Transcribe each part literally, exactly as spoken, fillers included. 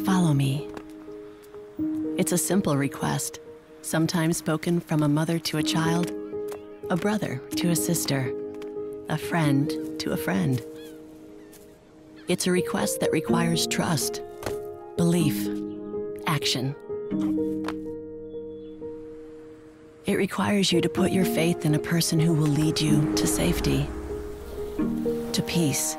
Follow me. It's a simple request, sometimes spoken from a mother to a child, a brother to a sister, a friend to a friend. It's a request that requires trust, belief, action. It requires you to put your faith in a person who will lead you to safety, to peace.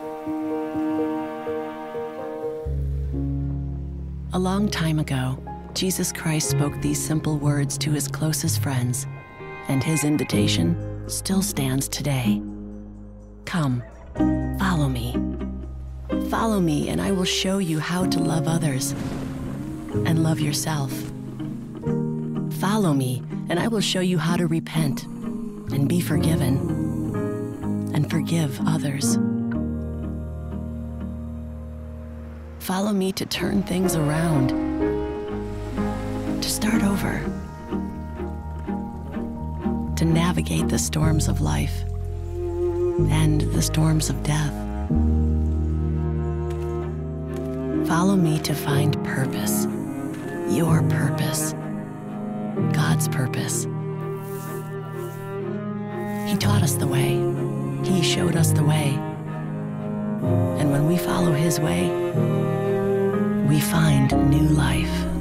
A long time ago, Jesus Christ spoke these simple words to his closest friends, and his invitation still stands today. Come, follow me. Follow me, and I will show you how to love others and love yourself. Follow me, and I will show you how to repent and be forgiven and forgive others. Follow me to turn things around, to start over, to navigate the storms of life and the storms of death. Follow me to find purpose, your purpose, God's purpose. He taught us the way. He showed us the way. And when we follow his way, we find new life.